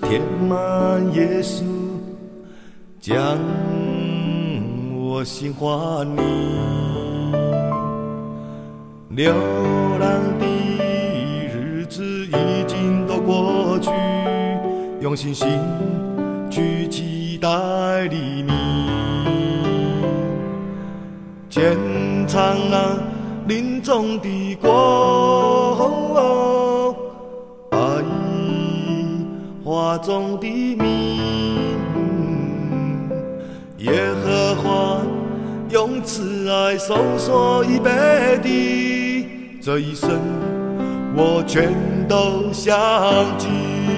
填满耶稣，将我心还你。流浪的日子已经都过去，用信心去期待黎明。虔诚啊，林中的果，爱花中的蜜，耶和华用慈爱收索预备的，这一生我全都相尽。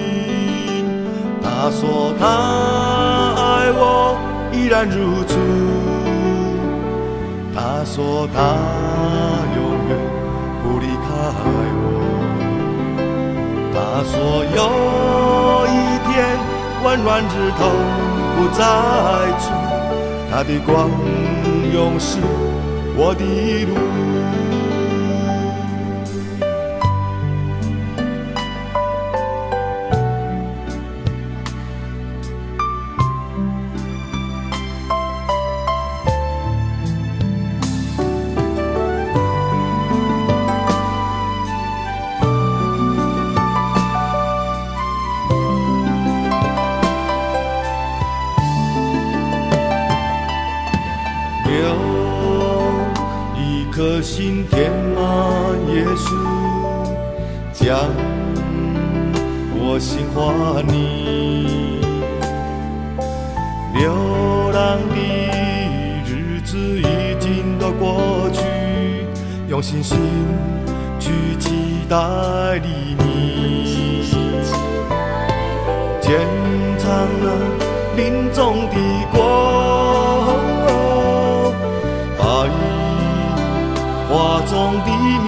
他说他爱我依然如初，他说他永远不离开我，他说有一天温暖日头不再出，他的光永是我的路。一颗心填满耶稣，将我心还你。流浪的日子已经都过去，用信心去期待黎明。虔诚了林中的果，花中的蜜，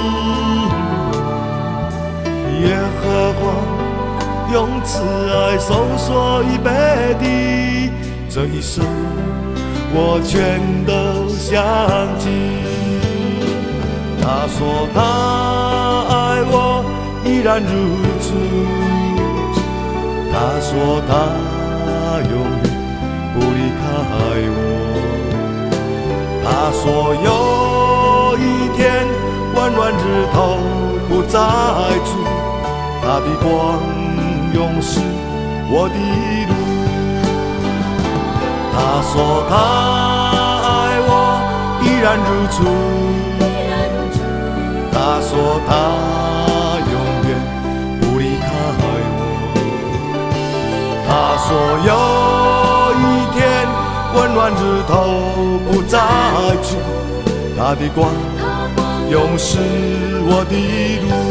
耶和华用慈爱收索预备的，这一生我全都相尽。他说他爱我依然如初，他说他永远不离开我，他说有温暖日头不再出，他的光永是我的路。他说他爱我依然如初，他说他永远不离开我，他说有一天温暖日头不再出，他的光永是我的路。